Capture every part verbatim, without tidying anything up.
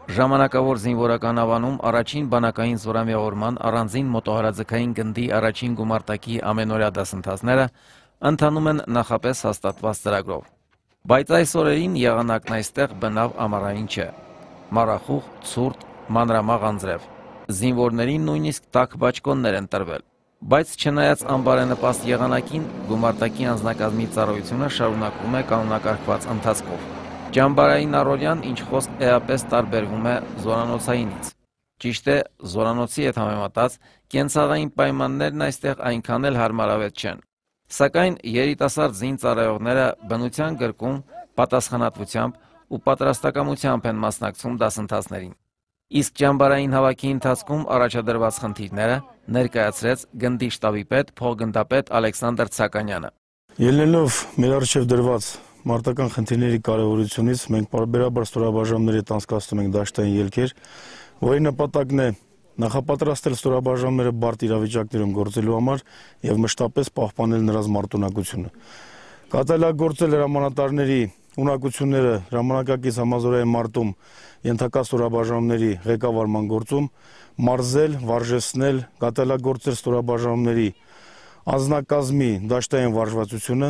Ժամանակավոր զինվորական ավանում առաջին բանակային զորամիավորման առանձին մոտոհարաձգային գնդի առաջին գումարտակի ամենօրյա դասընթացները ընթանում են նախապես հաստատված ծրագրով։ Բայց այս օրերին եղանակն այստեղ բնավ ամառային չէ։ Մառախուղ, ցուրտ, մանրամաղ անձրև։ Զինվորներին նույնիսկ տաք բաճկոններ են տրվել։ Բայց չնայած անբարենպաստ եղանակին, գումարտակի անձնակազմի ծառայությունը շարունակվում է կանոնակարգված ընթացքով։ Ճամբարային առօրյան ինչ խոսք էապես տարբերվում է զորանոցայինից։ Ճիշտ է, զորանոցի հետ համեմատած կենցաղային պայմաններն այստեղ այնքան էլ հարմարավետ չեն։ Սակայն երիտասարդ զին ծառայողները բնության գրկում, պատասխանատվությամբ ու պատրաստակամությամբ են մասնակցում դասընթացներին։ Իսկ ճամբարային հավաքի ընթացքում առաջադրված խնդիրները ներկայացրեց գնդի շտաբի պետ փոխգնդապետ Ալեքսանդր Ցականյանը։ Ելնելով մեր առջև դրված մարտական խնդիրների կարևորությունից, մենք պարբերաբար ստորաբաժանումների հետ անցկացնում ենք դաշտային ելքեր, որի նպատակն է նախապատրաստել ստորաբաժանումները բարդ իրավիճակներում գործելու համար եւ մշտապես պահպանել նրանց մարտունակությունը։ Կատարելագործել հրամանատարների ունակությունները ժամանակակից համազորային մարտում ենթակա ստորաբաժանումների ղեկավարման գործում, մարզել, վարժեցնել, կատարելագործել ստորաբաժանումների անձնակազմի դաշտային վարժվածությունը,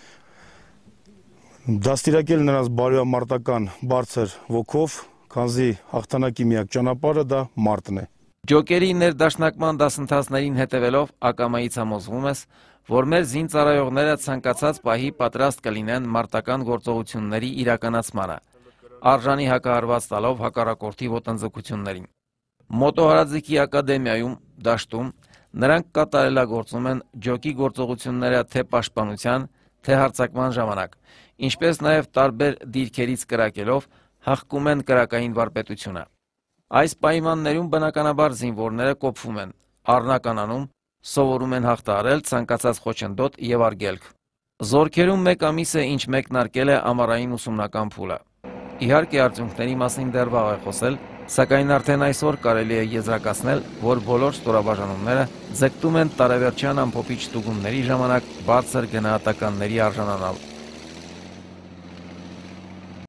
դաստիարակել նրանց բարոյամարտական բարձր ոգով, քանզի հաղթանակի միակ ճանապարհը դա մարտն է։ Ջոկերի ներդաշնակման դասընթացներին հետևելով ակամայից համոզվում ես, որ մեր զին ծառայողները ցանկացած պահի պատրաստ կլինեն մարտական գործողությունների իրականացմանը, արժանի հակահարված տալով հակառակորդի ոտնձգություններին։ Մոտոհարաձգի ակադեմիայում, դաշտում նրանք կատարելագործում են ջոկի գործողությունները թե պաշտպանության, թե հարձակման ժամանակ, ինչպես նաև տարբեր դիրքերից կրակելով հղկում են կրակային վարպետությունը։ Այս պայմաններում բնականաբար զինվորները կոփվում են, առնականանում, սովորում են հաղթահարել ցանկացած խոչընդոտ եւ արգելք։ Զորքերում մեկ ամիս է ինչ մեկնարկել է ամառային ուսումնական փուլը։ Իհարկե արդյունքների մասին դեռ վաղ է խոսել, սակայն արդեն այսօր կարելի է եզրակացնել, որ բոլոր ստորաբաժանումները ձգտում են տարեվերջյան ամփոփիչ ստուգումների ժամանակ բարձր գնահատականների արժանանալ։